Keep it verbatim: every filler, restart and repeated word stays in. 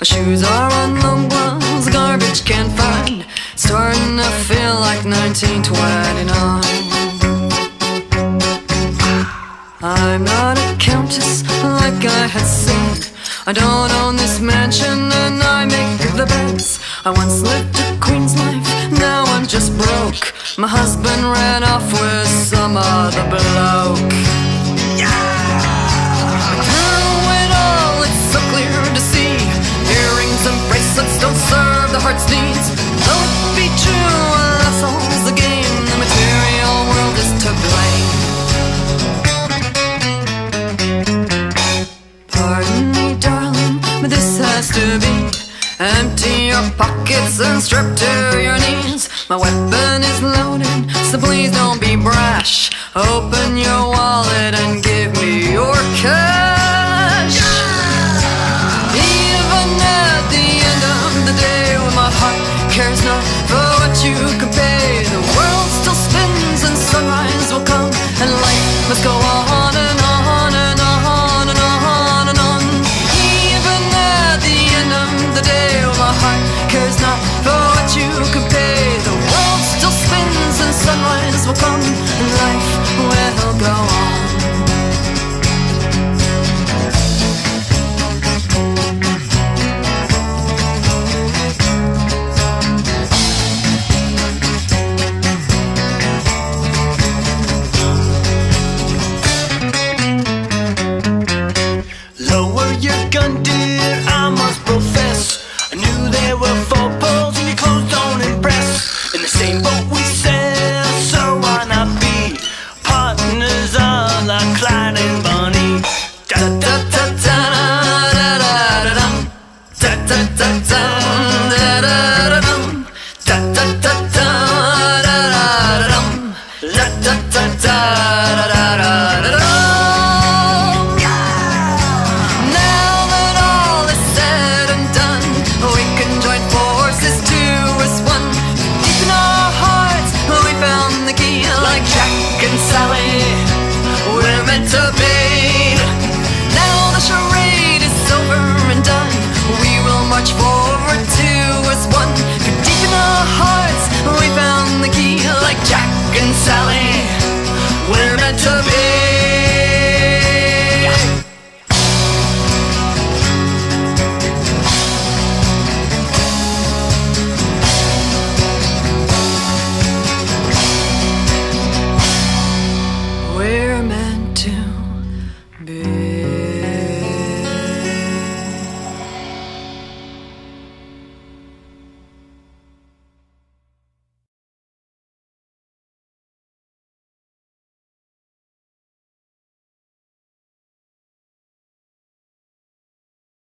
My shoes are on low, gloves, garbage can't find. Starting to feel like nineteen twenty-nine. I'm not a countess like I had said. I don't own this mansion and I make the beds. I once lived a queen's life, now I'm just broke. My husband ran off with some other bloke. Through it all, it's so clear to see earrings and bracelets don't serve the heart's needs. Though it be true, that's all's the game. The material world is to blame. Pardon me, darling, but this has to be. Empty your pockets and strip to your knees. My weapon is loaded, so please don't be brash. Open your wallet and give me your cash. Even at the end of the day, when my heart cares not for what you can pay, the world still spins and sunrise will come and life must go on.